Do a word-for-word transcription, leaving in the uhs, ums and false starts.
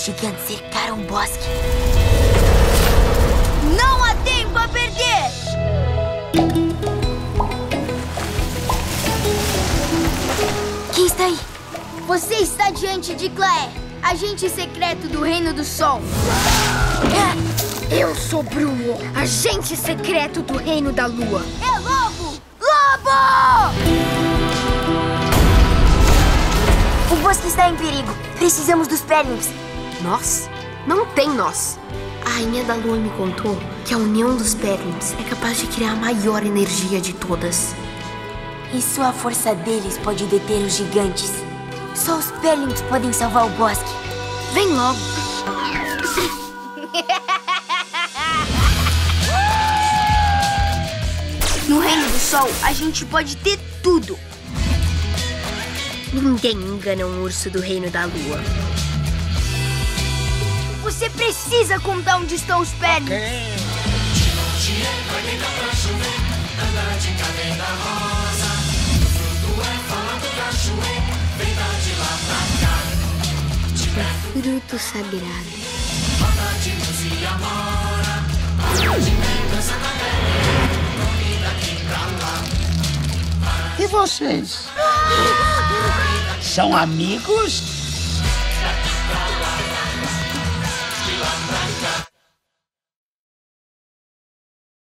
Os gigantes cercaram o bosque. Não há tempo a perder! Quem está aí? Você está diante de Claire, agente secreto do Reino do Sol. Eu sou Bruno, agente secreto do Reino da Lua. É Lobo! Lobo! O bosque está em perigo. Precisamos dos Perlimps. Nós? Não tem nós. A Rainha da Lua me contou que a união dos Perlimps é capaz de criar a maior energia de todas. E só a força deles pode deter os gigantes. Só os Perlimps podem salvar o bosque. Vem logo. No Reino do Sol, a gente pode ter tudo. Ninguém engana um urso do Reino da Lua. Você precisa contar onde estão os Perlimps. Fruto sagrado. E vocês? São amigos?